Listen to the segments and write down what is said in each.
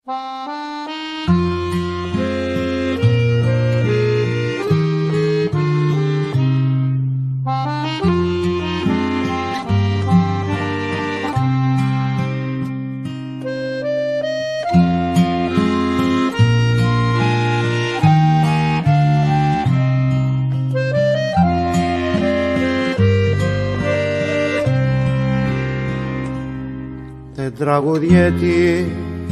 Τραγουδιέτη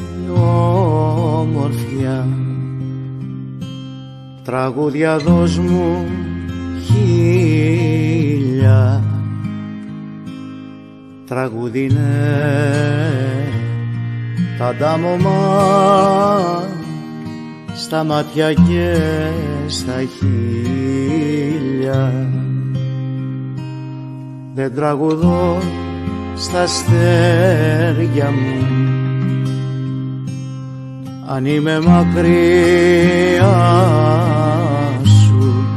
όμορφια, τραγούδια δώσ' μου χίλια. Τραγουδίνε τα ντάμωμα στα μάτια και στα χείλια. Δεν τραγουδώ στα αστέρια μου αν είμαι μακριά σου.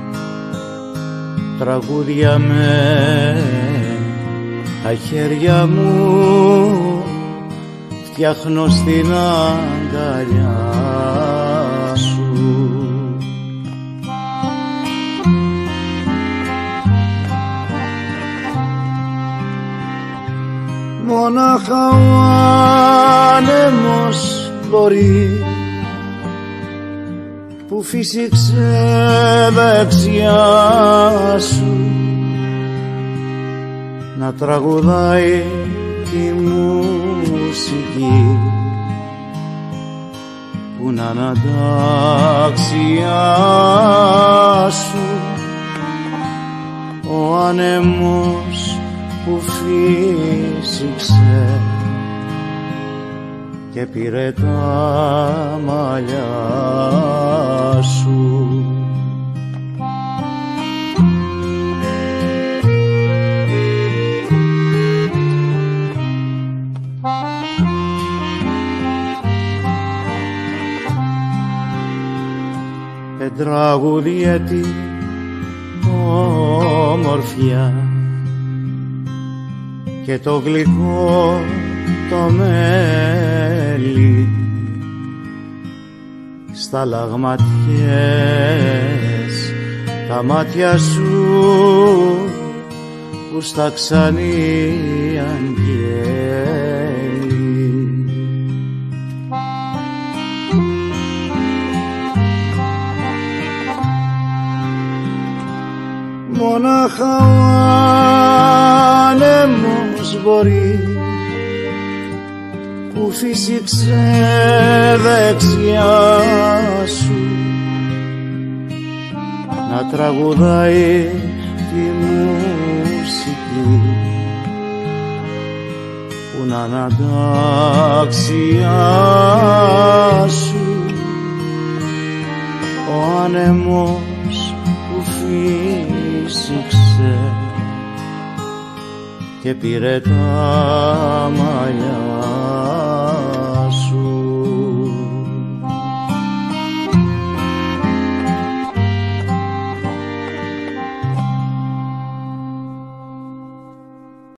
Τραγούδια με τα χέρια μου φτιάχνω στην αγκαλιά σου. Μονάχα ο άνεμος μπορεί που φύσηξε δεξιά σου να τραγουδάει τη μουσική που να ανατάξια σου. Ο άνεμος που φύσηξε και πήρε τα μαλλιά σου. Τραγουδιέτη όμορφια και το γλυκό το μέλι σταλαγματιές τα μάτια σου που στα ξανή αγγέλη. Μονάχα ο άνεμος μπορεί που φύσηξε δεξιά σου να τραγουδάει τη μουσική που να ανατάξια σου. Ο άνεμος που φύσηξε και πήρε τα μαλλιά